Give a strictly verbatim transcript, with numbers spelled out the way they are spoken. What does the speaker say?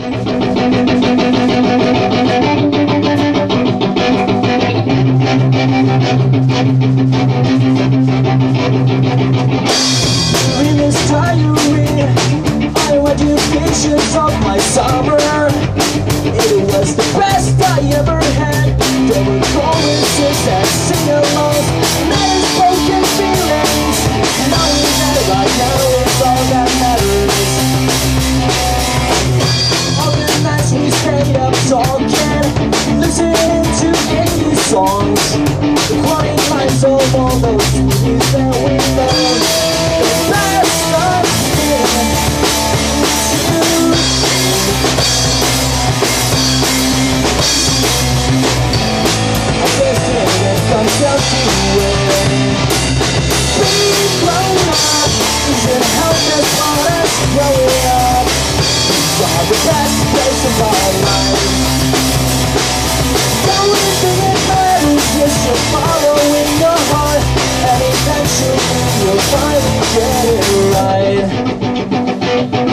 Dreamless diary, I read you pictures of my summer. It was the best I ever had. There were choruses and sing-alongs, unspoken feelings. Knowing that right now is all that matters. All the nights we stayed up talking, listening to eighties songs, the crying lines of all those movies that we love. The best of feeling too. I guess when it comes down to it, being grown up isn't half as fun as growing up. It's all the best days of our lives. The only thing that matters is you're following your heart, and eventually you'll finally get it right.